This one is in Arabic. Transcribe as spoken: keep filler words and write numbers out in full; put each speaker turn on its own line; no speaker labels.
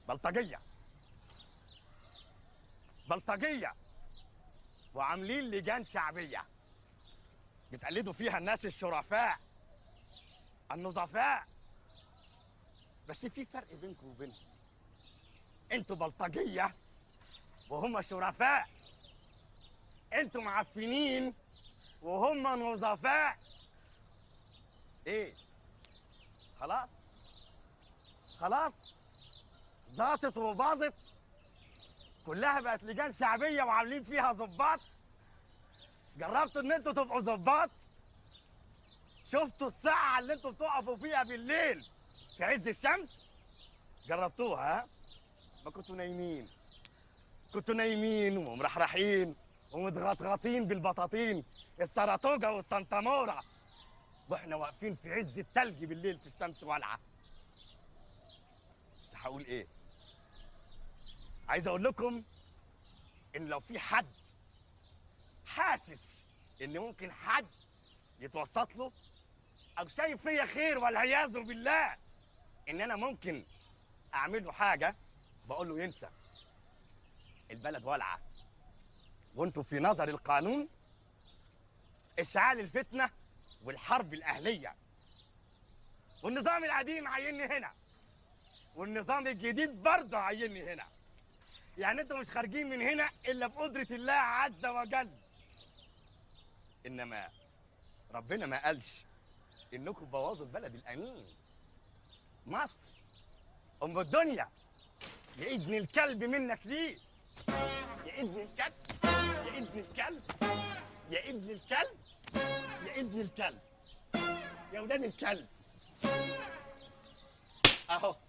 بلطجيه بلطجيه وعاملين لجان شعبيه بتقلدوا فيها الناس الشرفاء النظفاء. بس في فرق بينكم وبينهم، انتوا بلطجيه وهم شرفاء، انتوا معفنين وهم نظفاء. ايه خلاص خلاص زاطت وباظت، كلها بقت لجان شعبيه وعاملين فيها ظباط. جربتوا ان انتوا تبقوا ظباط؟ شفتوا الساعه اللي انتوا بتقفوا فيها بالليل في عز الشمس؟ جربتوها؟ ها؟ ما كنتوا نايمين، كنتوا نايمين ومرحرحين ومتغطغطين بالبطاطين السرطوجه والسنتاموره، واحنا واقفين في عز التلج بالليل في الشمس والعه. بس هقول ايه؟ عايز اقول لكم ان لو في حد حاسس ان ممكن حد يتوسط له او شايف فيا خير والعياذ بالله ان انا ممكن اعمل له حاجه، بقول له ينسى. البلد والعه وانتوا في نظر القانون اشعال الفتنه والحرب الاهليه، والنظام القديم عيني هنا والنظام الجديد برضه عيني هنا. يعني انتوا مش خارجين من هنا الا بقدره الله عز وجل. انما ربنا ما قالش انكم بوظوا البلد الامين مصر ام الدنيا. يا ابن الكلب منك ليه؟ يا ابن الكلب يا ابن الكلب يا ابن الكلب يا ابن الكلب يا ولاد الكلب. اهو